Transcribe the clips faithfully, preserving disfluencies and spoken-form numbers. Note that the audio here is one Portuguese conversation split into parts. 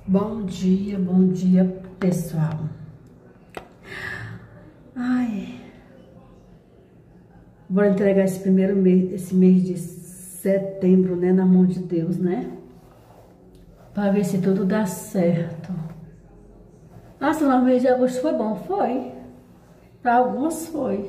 Bom dia, bom dia, pessoal. Ai, vou entregar esse primeiro mês, esse mês de setembro, né, na mão de Deus, né? Pra ver se tudo dá certo. Nossa, no mês de agosto foi bom, foi. Pra algumas foi.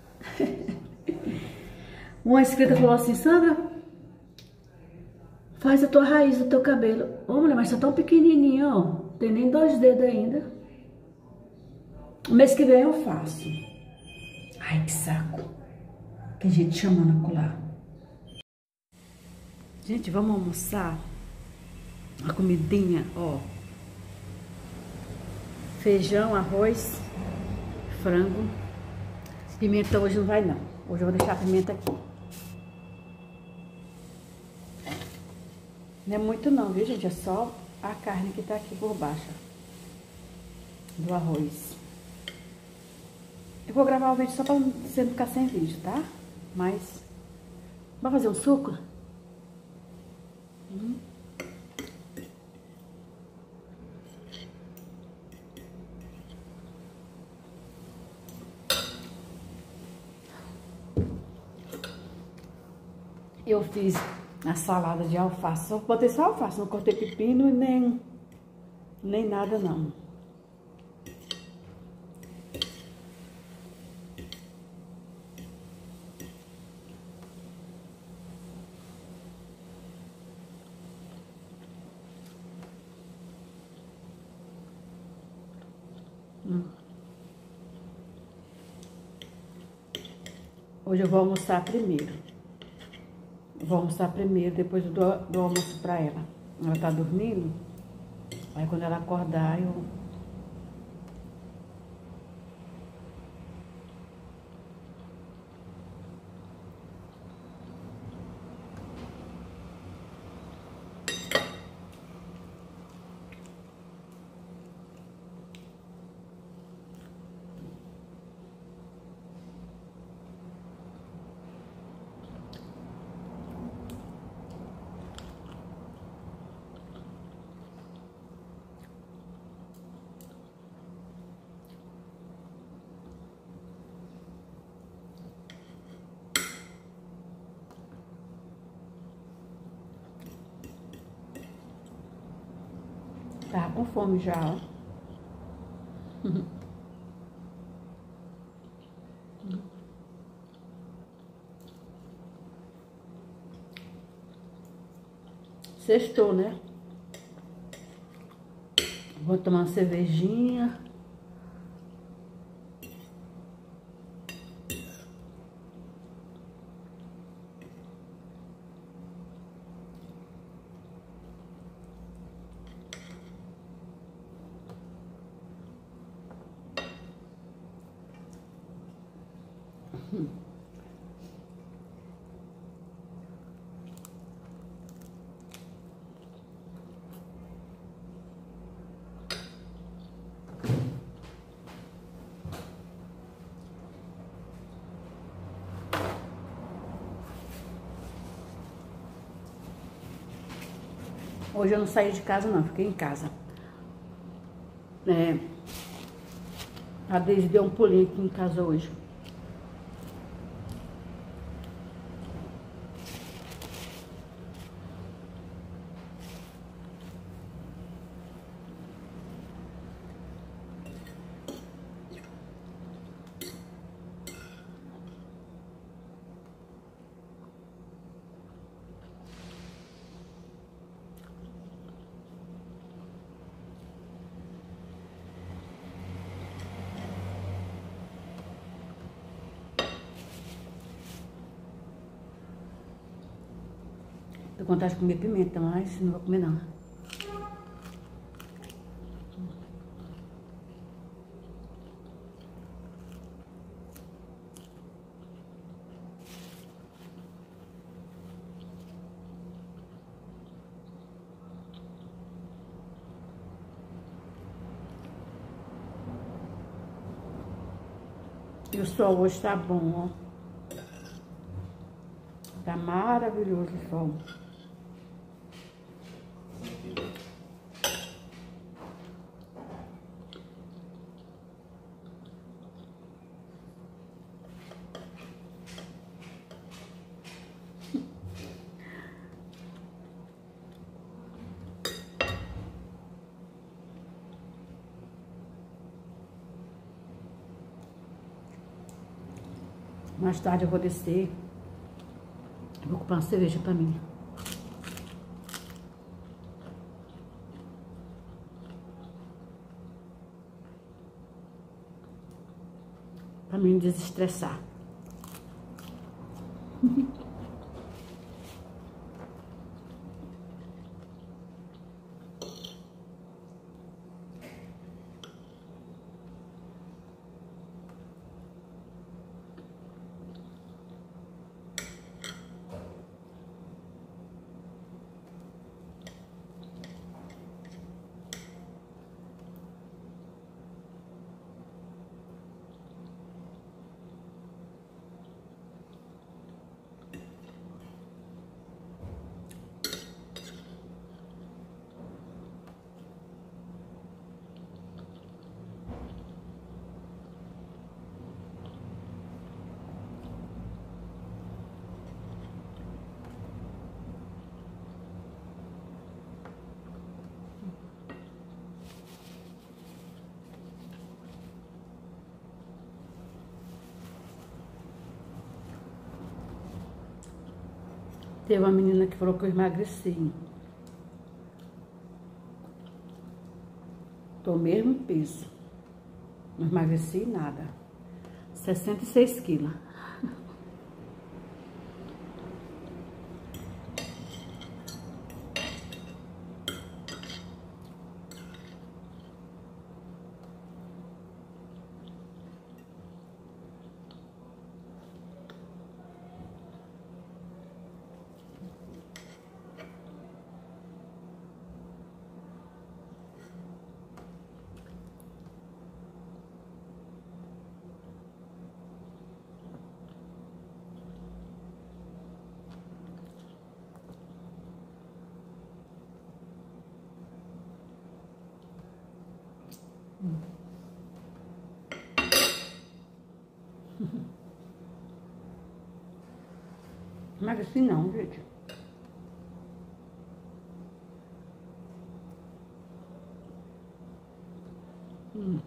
Uma inscrita falou assim: Sandra, faz a tua raiz do teu cabelo. Ô, mulher, mas tá tão pequenininho, ó. Tem nem dois dedos ainda. O mês que vem eu faço. Ai, que saco. Que gente chamando a colar. Gente, vamos almoçar. A comidinha, ó. Feijão, arroz, frango. Pimenta hoje não vai, não. Hoje eu vou deixar a pimenta aqui. Não é muito não, viu, gente? É só a carne que tá aqui por baixo do arroz. Eu vou gravar o vídeo só pra você não ficar sem vídeo, tá? Mas... Vai fazer um suco? Hum. Eu fiz a salada de alface. Só botei só alface, não cortei pepino e nem, nem nada, não. Hum. Hoje eu vou almoçar primeiro. Vou almoçar primeiro, depois eu dou, dou almoço pra ela. Ela tá dormindo. Aí quando ela acordar, eu... Tava com fome já, ó. Sextou, né? Vou tomar uma cervejinha. Hum. Hoje eu não saí de casa, não. Fiquei em casa. É, a Deise deu um pulinho aqui em casa hoje. Tô com vontade de comer pimenta, mas não vou comer, não. E o sol hoje tá bom, ó. Tá maravilhoso o sol. Mais tarde eu vou descer. Vou comprar uma cerveja pra mim. Pra mim desestressar. Teve uma menina que falou que eu emagreci. Tô mesmo peso. Não emagreci nada. sessenta e seis quilos. Hum. Emagreci não, gente. Hum.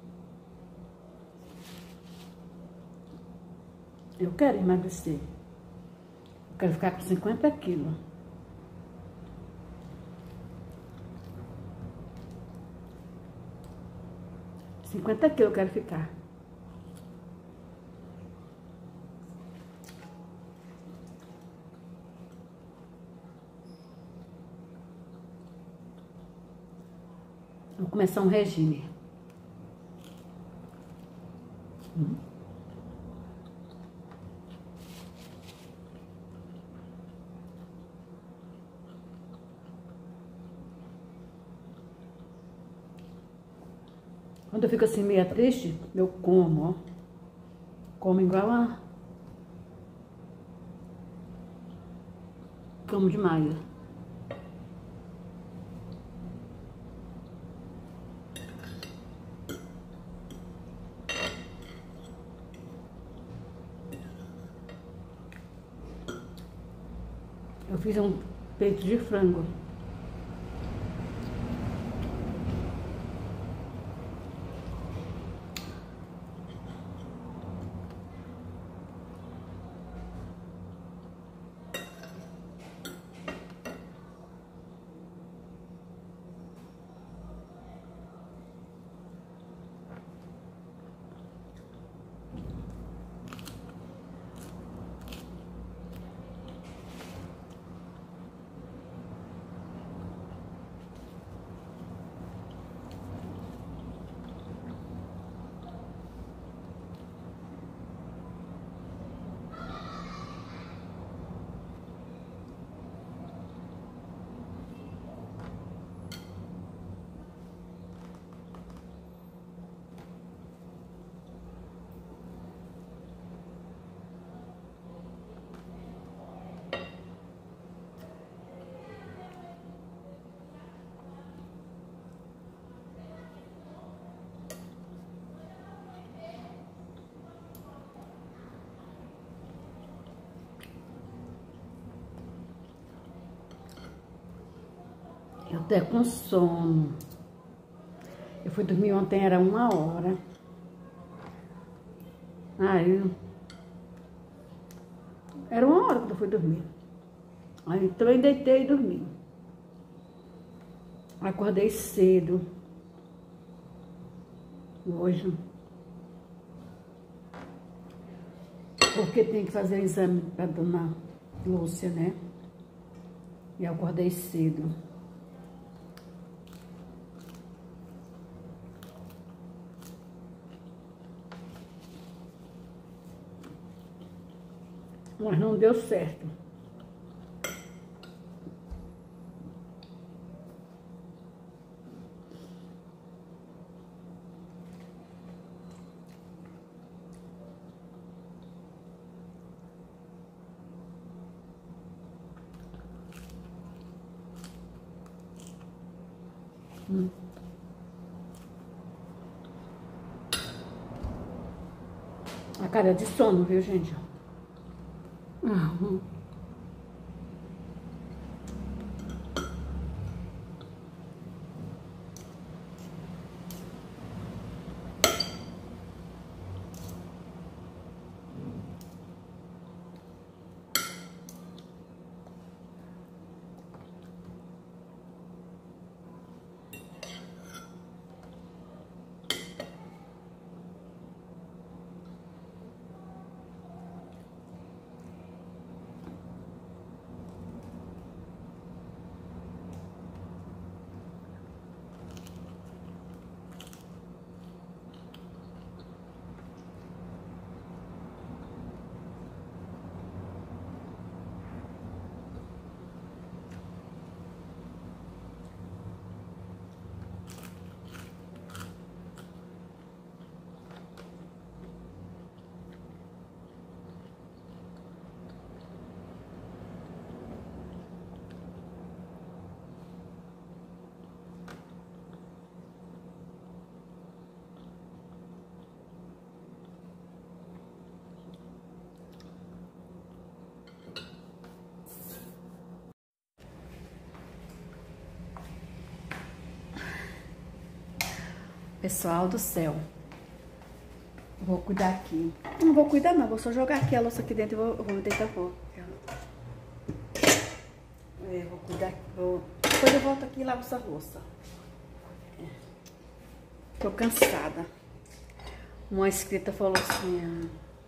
Eu quero emagrecer. Eu quero ficar com cinquenta quilos. cinquenta quilos eu quero ficar. Vou começar um regime. Hum. Quando eu fico assim meio triste, eu como, ó. Como igual a... Como demais. Eu fiz um peito de frango. Eu até com sono. Eu fui dormir ontem, era uma hora. Aí Era uma hora que eu fui dormir. Aí também deitei e dormi. Acordei cedo. Hoje. Porque tem que fazer exame pra dona Lúcia, né? E acordei cedo. Mas não deu certo. Hum. A cara de sono, viu, gente? Uhum. Pessoal do céu, vou cuidar aqui. Não vou cuidar não, vou só jogar aqui a louça aqui dentro e vou, vou deitar fora. É, vou cuidar, vou... Depois eu volto aqui e lavo essa louça. É. Tô cansada. Uma inscrita falou assim...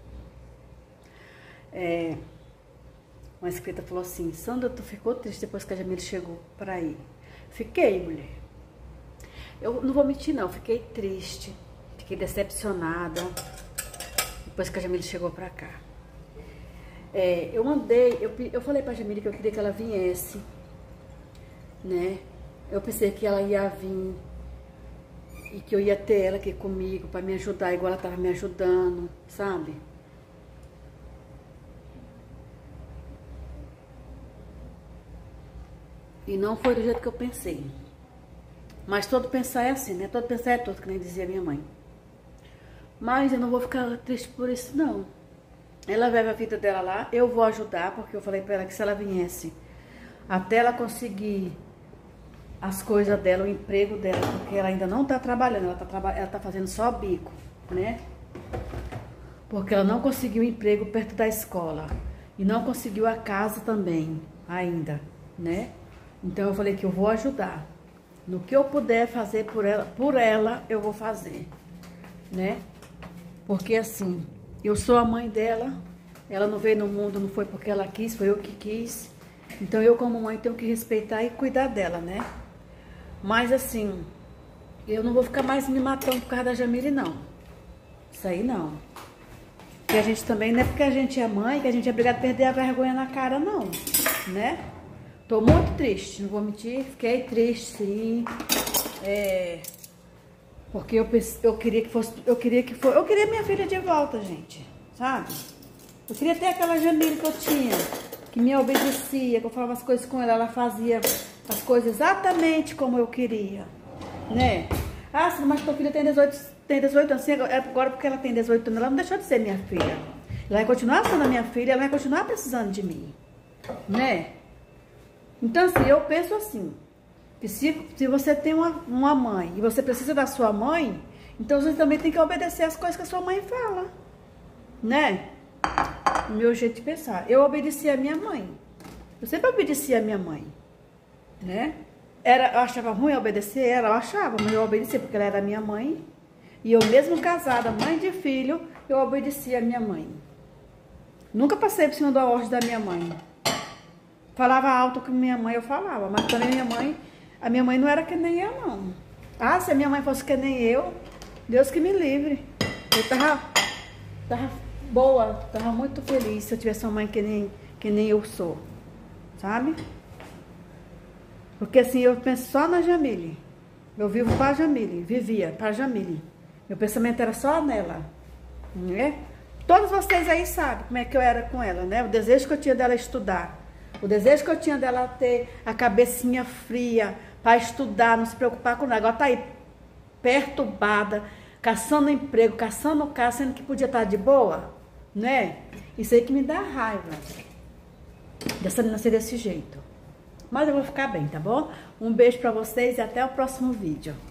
É, uma inscrita falou assim, Sandra, tu ficou triste depois que a Jamile chegou pra ir? Fiquei, mulher. Eu não vou mentir, não. Fiquei triste. Fiquei decepcionada. Depois que a Jamile chegou pra cá. É, eu mandei... Eu, eu falei pra Jamile que eu queria que ela viesse. Né? Eu pensei que ela ia vir. E que eu ia ter ela aqui comigo pra me ajudar, igual ela tava me ajudando. Sabe? E não foi do jeito que eu pensei. Mas todo pensar é assim, né? Todo pensar é todo, que nem dizia minha mãe. Mas eu não vou ficar triste por isso, não. Ela vive a vida dela lá, eu vou ajudar, porque eu falei pra ela que se ela viesse, até ela conseguir as coisas dela, o emprego dela, porque ela ainda não tá trabalhando, ela tá, traba ela tá fazendo só bico, né? Porque ela não conseguiu emprego perto da escola. E não conseguiu a casa também, ainda, né? Então eu falei que eu vou ajudar. No que eu puder fazer por ela, por ela, eu vou fazer, né? Porque assim, eu sou a mãe dela, ela não veio no mundo, não foi porque ela quis, foi eu que quis. Então eu como mãe tenho que respeitar e cuidar dela, né? Mas assim, eu não vou ficar mais me matando por causa da Jamile, não. Isso aí não. Porque a gente também, não é porque a gente é mãe, que a gente é obrigada a perder a vergonha na cara, não, né? Tô muito triste, não vou mentir, fiquei triste, sim. É, porque eu, eu queria que fosse, eu queria que fosse, eu queria minha filha de volta, gente, sabe? Eu queria ter aquela Jamile que eu tinha, que me obedecia, que eu falava as coisas com ela, ela fazia as coisas exatamente como eu queria, né? Ah, sim, mas tua filha tem dezoito, tem dezoito anos, agora porque ela tem dezoito anos, ela não deixou de ser minha filha. Ela vai continuar sendo a minha filha, ela vai continuar precisando de mim, né? Então, assim, eu penso assim, que se, se você tem uma, uma mãe e você precisa da sua mãe, então você também tem que obedecer as coisas que a sua mãe fala, né? O meu jeito de pensar. Eu obedecia a minha mãe. Eu sempre obedeci a minha mãe, né? Era, eu achava ruim obedecer ela, eu achava, mas eu obedecia porque ela era minha mãe. E eu mesmo casada, mãe de filho, eu obedecia a minha mãe. Nunca passei por cima da ordem da minha mãe. Falava alto com minha mãe, eu falava, mas também minha mãe, a minha mãe não era que nem eu, não. Ah, se a minha mãe fosse que nem eu, Deus que me livre. Eu tava, tava boa, tava muito feliz se eu tivesse uma mãe que nem, que nem eu sou. Sabe? Porque assim, eu penso só na Jamile. Eu vivo para a Jamile, vivia para a Jamile. Meu pensamento era só nela, né? Todos vocês aí sabem como é que eu era com ela, né? O desejo que eu tinha dela estudar. O desejo que eu tinha dela ter a cabecinha fria para estudar, não se preocupar com nada. Agora tá aí perturbada, caçando emprego, caçando casa, sendo que podia estar de boa, né? Isso aí que me dá raiva. Dessa menina ser desse jeito. Mas eu vou ficar bem, tá bom? Um beijo pra vocês e até o próximo vídeo.